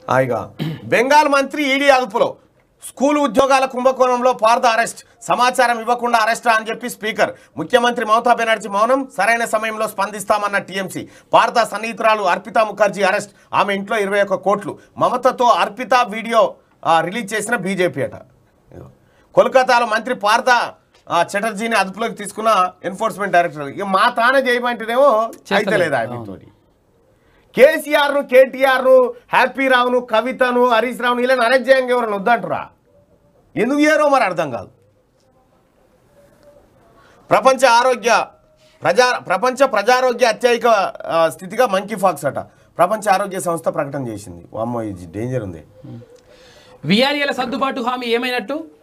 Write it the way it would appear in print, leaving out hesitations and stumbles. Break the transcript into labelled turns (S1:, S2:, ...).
S1: హాయిగా బెంగాల్ మంత్రి ఈడీ అదుపులో స్కూల్ ఉద్యోగాల కుంభకోణంలో పార్థ అరెస్ట్ సమాచారం ఇవ్వకుండా అరెస్టా అని చెప్పి స్పీకర్ ముఖ్యమంత్రి మమతా బెనర్జీ మౌనం సరైన సమయంలో స్పందిస్తామన్న టీఎంసీ పార్థ సన్నిహితురాలు అర్పితా ముఖర్జీ అరెస్ట్ ఆమె ఇంట్లో 21 కోట్లు మమతతో అర్పిత వీడియో రిలీజ్ చేసిన బీజేపీ అట కోల్కతాలో మంత్రి పార్థ చటర్జీని అదుపులోకి తీసుకున్న ఎన్ఫోర్స్మెంట్ డైరెక్టర్ ఇక మా తానే చేయమంటేనేమో అయితే లేదా ఆయనతోటి కేసీఆర్ను కేటీఆర్ను హ్యాపీ రావును కవితను హరీష్ రావును ఇలా అరెస్ట్ చేయంగా ఎవరైనా వద్దంటురా ఎందుకు చేయరో మరి అర్థం కాదు ప్రపంచ ప్రజారోగ్య అత్యయిక స్థితిగా మంకీ ఫాక్స్ అట ప్రపంచ ఆరోగ్య సంస్థ ప్రకటన చేసింది అమ్మో ఇది డేంజర్ ఉంది
S2: విఆర్ఏల సర్దుబాటు హామీ ఏమైనట్టు